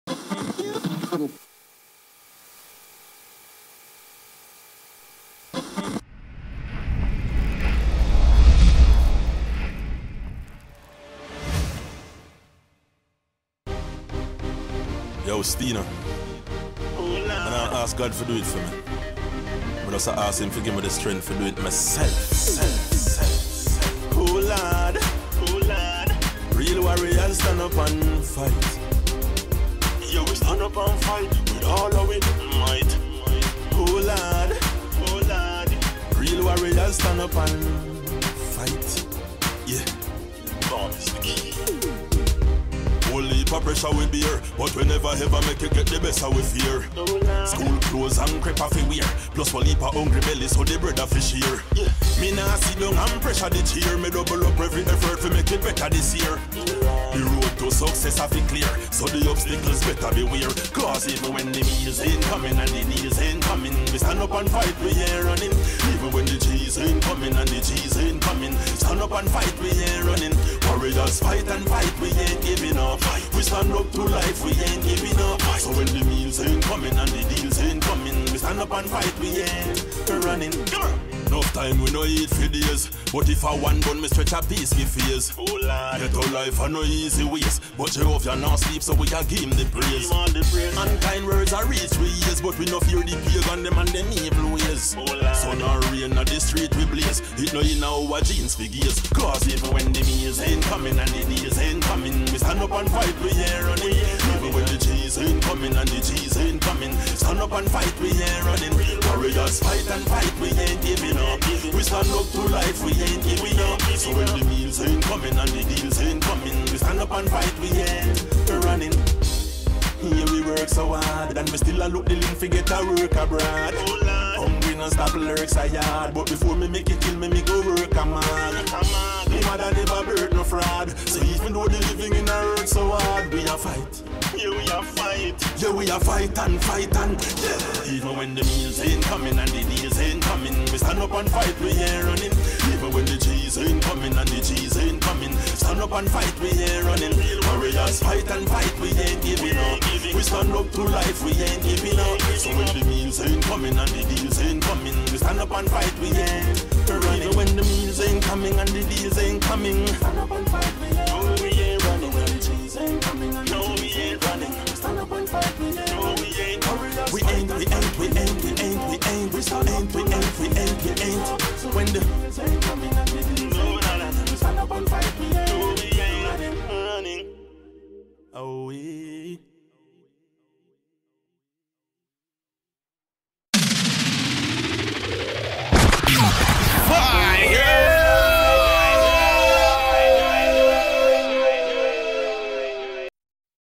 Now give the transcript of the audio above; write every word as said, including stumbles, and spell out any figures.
Yo, Stina, and I ask God to do it for me. But also ask Him to give me the strength to do it myself. Self, self, self. Oh Lord, oh Lord. Real warriors stand up and fight. Yo, we stand up and fight with all our might. Oh Lord, oh Lord. Real warriors stand up and fight. Yeah, God is the key. Whole heap of pressure we bear, but we never ever make it get the best of we fear. School clothes and crepe off we wear, plus one heap of hungry belly so the bread of fish here. Yeah. Me nah sit down and pressure the cheer, me double up every effort to make it better this year. The road to success have it clear, so the obstacles better beware. Cause even when the meals ain't coming and the deals ain't coming, we stand up and fight, we ain't running. Even when the cheese ain't coming and the cheese ain't coming, stand up and fight, we ain't running. Warriors fight and fight, we ain't giving up. We stand up to life, we ain't giving up. So when the meals ain't coming and the deals ain't coming, we stand up and fight, we ain't running. Come on. Enough time we no eat for days, but if I one bun me stretch a piece me face. Oh Lord, get our life are no easy ways, but Jehovah not sleep so we a give him the praise. Unkind words are reach we ears, but we no fear the pagan them and them evil ways. Oh Lord, sun or rain on the street we blaze, it no in our jeans for gears. Cause even when the meals ain't coming and the deals ain't coming, we stand up and fight, we ain't running. Even when the cheese ain't coming and the cheese ain't coming, stand up and fight, we ain't running. Warriors fight and fight, we ain't giving up. We stand up to life, we ain't giving up. So when the meals ain't coming and the deals ain't coming, we stand up and fight, we ain't running. Here we work so hard, and we still a look the link for get a work abroad. Hungry no stop lurks a yard, but before me make it kill me, me go work a man. Me mother never birth no fraud, so even though the living in a earth so hard, we a fight. Yeah, we a fight. Yeah, we a fight and fight and yeah. Even when the meals ain't coming and the deals ain't coming, we stand up and fight, we ain't running. Even when the cheese ain't coming and the cheese ain't coming, stand up and fight, we ain't running. Warriors fight and fight, we ain't giving up. We stand up to life, we ain't giving up. So when the meals ain't coming and the deals ain't coming, we stand up and fight, we ain't running. Even when the meals ain't coming and the deals ain't coming, stand up and fight, we ain't